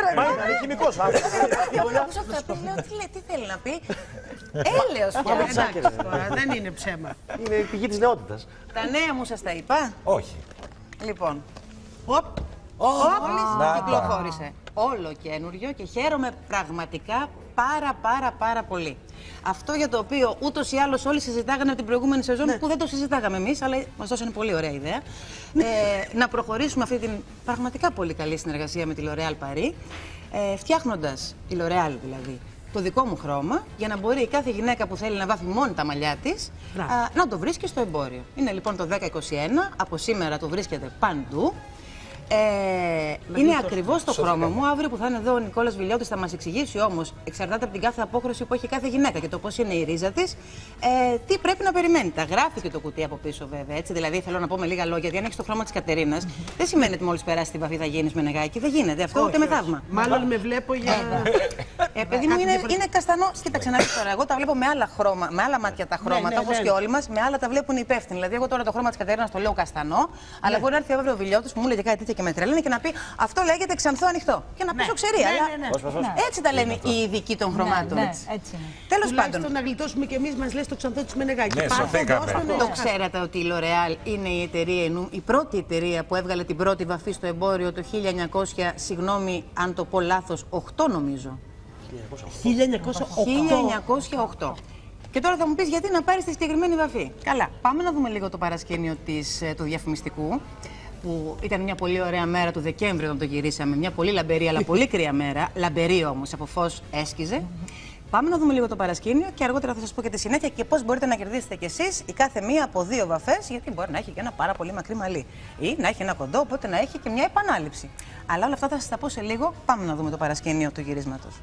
Μα είναι χημικός άνθρωπος. Άκουσα αυτά που λέω, τι θέλει να πει. Έλεος πια. Εντάξει τώρα, δεν είναι ψέμα. Είναι η πηγή της νεότητας. Τα νέα μου σας τα είπα. Όχι. Λοιπόν, Οπ. μόλις κυκλοφόρησε. Όλο καινούριο και χαίρομαι πραγματικά πάρα πολύ. Αυτό για το οποίο ούτως ή άλλως όλοι συζητάγανε από την προηγούμενη σεζόν, που δεν το συζητάγαμε εμείς, αλλά μας δώσανε πολύ ωραία ιδέα. Να προχωρήσουμε αυτή την πραγματικά πολύ καλή συνεργασία με τη L'Oréal Paris, φτιάχνοντας, τη L'Oréal δηλαδή, το δικό μου χρώμα, για να μπορεί κάθε γυναίκα που θέλει να βάφει μόνη τα μαλλιά της να το βρίσκει στο εμπόριο. Είναι λοιπόν το 1021, από σήμερα το βρίσκεται παντού. Είναι ακριβώς το χρώμα μου. Αύριο που θα είναι εδώ ο Νικόλας Βιλιώτης θα μας εξηγήσει όμως, εξαρτάται από την κάθε απόχρωση που έχει κάθε γυναίκα και το πώς είναι η ρίζα της, τι πρέπει να περιμένει. Τα γράφει και το κουτί από πίσω βέβαια. Έτσι. Δηλαδή θέλω να πω με λίγα λόγια, γιατί αν έχεις το χρώμα της Κατερίνας, δεν σημαίνει ότι μόλις περάσει τη βαφή θα γίνεις με νεγάκι. Δεν γίνεται αυτό ούτε με θαύμα. Μάλλον με βλέπω για. Παιδί μου είναι καστανό. Κοίταξε να δεις τώρα. Εγώ τα βλέπω με άλλα χρώματα, με άλλα μάτια τα χρώματα, όπως και όλοι μας, με άλλα τα βλέπουν οι υπεύθυνοι. Δηλαδή, εγώ τώρα το χρώμα της Κατερίνας το λέω καστανό, αλλά μπορεί να έρθει αύριο ο Βιλιώτης που μου λέγε κάτι τέτοιο και με τρελαίνει και να πει αυτό λέγεται ξανθό ανοιχτό. Και να πει ξερή. Έτσι τα λένε οι ειδικοί των χρωμάτων. Τέλος πάντων. Να γλιτώσουμε κι εμείς, μας λες το ξανθό της Μενεγάκη. Το ξέρατε ότι η L'Oréal είναι η εταιρεία, η πρώτη εταιρεία που έβγαλε την πρώτη βαφή στο εμπόριο το 1900, συγγνώμη αν το πω λάθος, 8 νομίζω. 1908. Και τώρα θα μου πεις γιατί να πάρεις τη συγκεκριμένη βαφή. Καλά, πάμε να δούμε λίγο το παρασκήνιο του διαφημιστικού, που ήταν μια πολύ ωραία μέρα του Δεκέμβρη όταν το γυρίσαμε. Μια πολύ λαμπερή αλλά πολύ κρύα μέρα. Λαμπερή όμως, από φως έσκιζε. Πάμε να δούμε λίγο το παρασκήνιο και αργότερα θα σας πω και τη συνέχεια και πώς μπορείτε να κερδίσετε κι εσείς η κάθε μία από 2 βαφές, γιατί μπορεί να έχει και ένα πάρα πολύ μακρύ μαλλί ή να έχει ένα κοντό, οπότε να έχει και μια επανάληψη. Αλλά όλα αυτά θα σας τα πω σε λίγο. Πάμε να δούμε το παρασκήνιο του γυρίσματος.